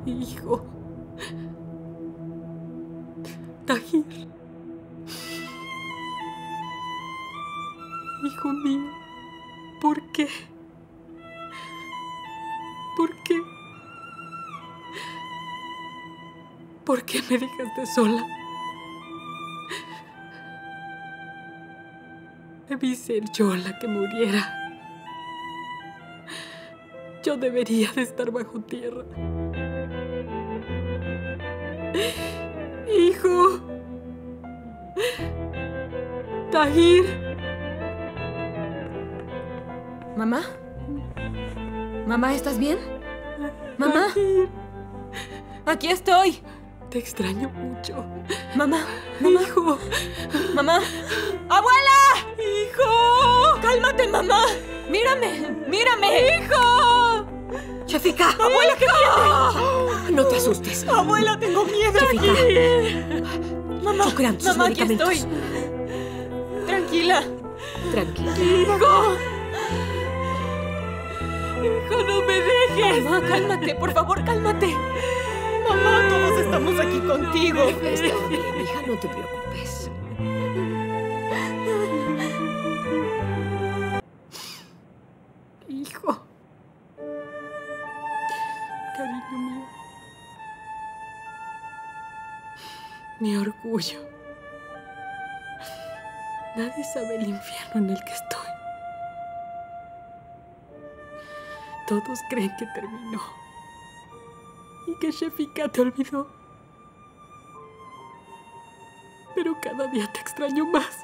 Hijo. Tahir. Hijo mío, ¿por qué? ¿Por qué? ¿Por qué me dejaste sola? Debí ser yo la que muriera. Yo debería de estar bajo tierra. Hijo. Tahir. ¿Mamá? ¿Mamá, estás bien? ¿Mamá? Tahir. Aquí estoy. Te extraño mucho. Mamá, mamá. Hijo. Mamá. ¡Abuela! ¡Hijo! ¡Cálmate, mamá! ¡Mírame! ¡Mírame! ¡Hijo! ¡Shafika! ¡Abuela, qué tienes! No te asustes. ¡Abuela, tengo miedo! Shafika. Mamá, Shukran, tus mamá, aquí medicamentos. estoy. Tranquila. Tranquila. ¡Hijo! Hijo, no me dejes. Mamá, cálmate, por favor, cálmate. Mamá, todos estamos aquí contigo. Está bien, hija, no te preocupes. Hijo. Cariño mío. Mi orgullo. Nadie sabe el infierno en el que estoy. Todos creen que terminó. Y que Shafika te olvidó. Pero cada día te extraño más.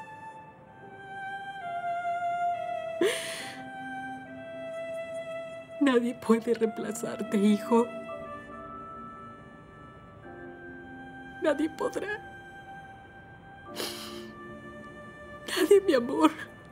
Nadie puede reemplazarte, hijo. Nadie podrá. Nadie, mi amor.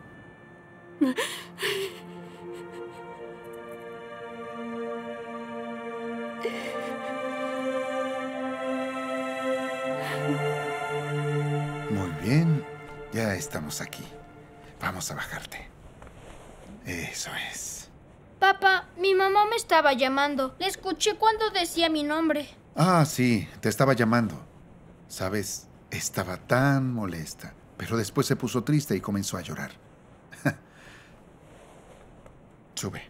Muy bien, ya estamos aquí. Vamos a bajarte. Eso es. Papá, mi mamá me estaba llamando. Le escuché cuando decía mi nombre. Ah, sí, te estaba llamando. Sabes, estaba tan molesta, pero después se puso triste y comenzó a llorar. Sube.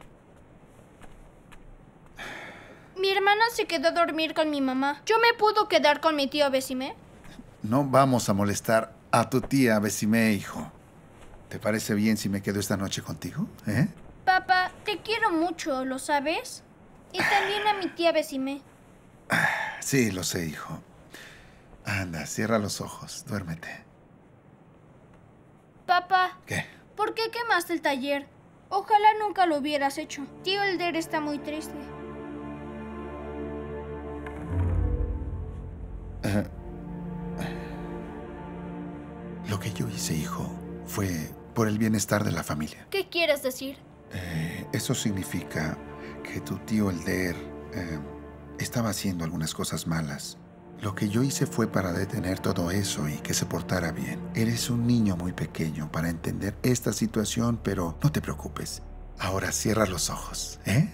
Mi hermana se quedó a dormir con mi mamá. ¿Yo me puedo quedar con mi tío Besime? No vamos a molestar a tu tía Besime, hijo. ¿Te parece bien si me quedo esta noche contigo? ¿Eh? Papá, te quiero mucho, ¿lo sabes? Y también a mi tía Besime. Sí, lo sé, hijo. Anda, cierra los ojos, duérmete. Papá, ¿Qué? ¿por qué quemaste el taller? Ojalá nunca lo hubieras hecho. Tío Elder está muy triste. Lo que yo hice, hijo, fue por el bienestar de la familia. ¿Qué quieres decir? Eso significa que tu tío Elder estaba haciendo algunas cosas malas. Lo que yo hice fue para detener todo eso y que se portara bien. Eres un niño muy pequeño para entender esta situación, pero no te preocupes. Ahora cierra los ojos, ¿eh?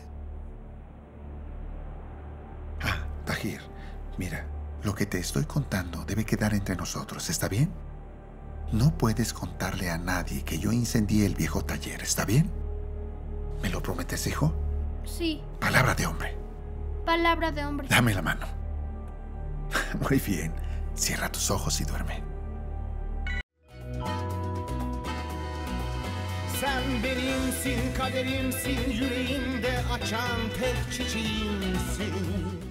Ah, Tahir, mira, lo que te estoy contando debe quedar entre nosotros, ¿está bien? No puedes contarle a nadie que yo incendié el viejo taller, ¿está bien? ¿Me lo prometes, hijo? Sí, Palabra de hombre. palabra de hombre. Dame la mano. Muy bien. Cierra tus ojos y duerme. Sen benimsin, kaderimsin, yüreğimde açan tek çiçeğimsin.